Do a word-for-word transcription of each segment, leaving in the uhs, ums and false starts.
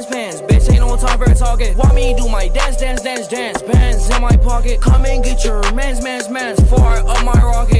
pants, pants. Bitch, ain't no time for talking. Want me do my dance, dance, dance, dance. Bands in my pocket. Come and get your mans, mans, mans. Far up my rocket.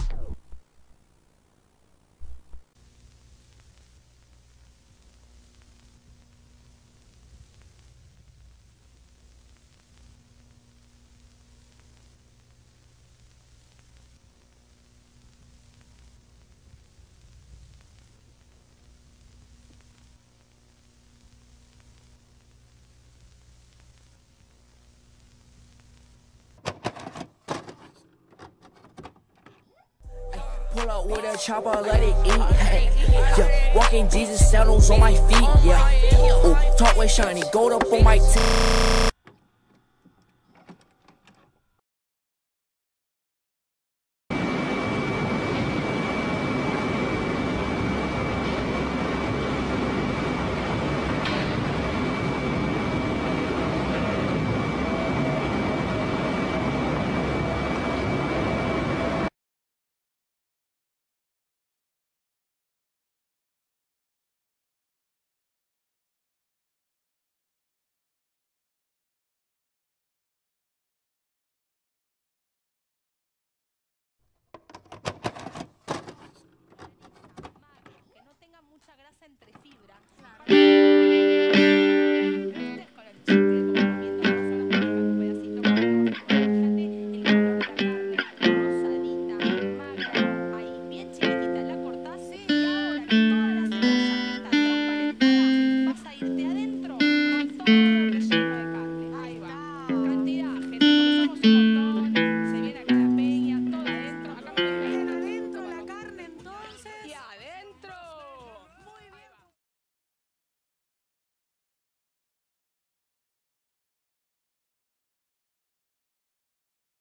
Pull up with a chopper, let it eat. Hey, yeah, walking Jesus sandals on my feet. Yeah, ooh, talk with shiny gold up on my teeth.